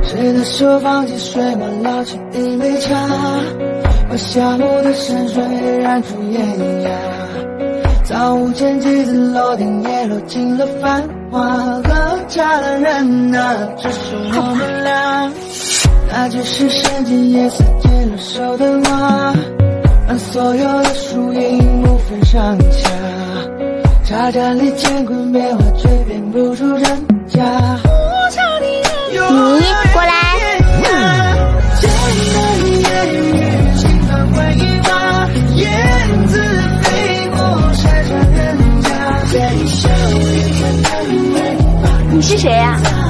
谁的手放进水马捞起一杯茶，把下午的山水染出艳压。早午间几次楼顶也落进了繁华，喝茶的人啊，只剩我们俩。那只是深夜夜色牵了手的马，让所有的输赢不分上下。茶盏里乾坤变化，却变不出真假。 你过来。 简单言语，轻放回忆话，燕子飞过山川人家，对你笑一个难为。 你是谁呀？